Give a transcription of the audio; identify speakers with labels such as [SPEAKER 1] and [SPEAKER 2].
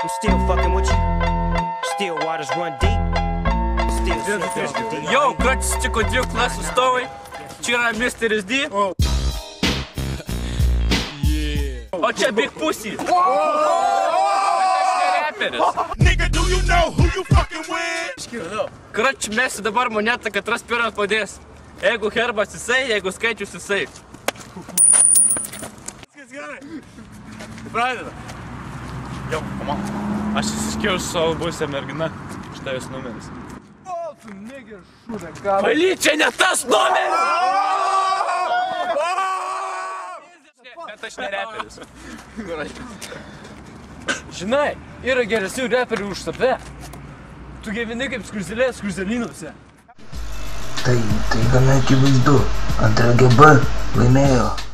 [SPEAKER 1] I'm still fucking with you. Still waters run deep. Still deep.
[SPEAKER 2] Jau, ką atsitiko 2 klasių stovai? Čia yra Mr. D. O čia Big Pussy.
[SPEAKER 3] Nigga, do you know who you fucking with?
[SPEAKER 2] Krač, mesiu dabar monetą, kad ras pirmas padės. Jeigu herbas jisai, jeigu skaičius jisai.
[SPEAKER 3] Gerai.
[SPEAKER 2] Pradeda.
[SPEAKER 4] Jau, man. Aš įsiskiau su savo buvusia mergina. Štai jos numeris.
[SPEAKER 2] Valy, čia ne tas numeris! Bet aš ne reperis.
[SPEAKER 5] Žinai, yra geresnių reperių už tave. Tu gyveni kaip skruzdėlė skruzdėlynuose.
[SPEAKER 6] Tai gana akivaizdu. Antra GB laimėjo.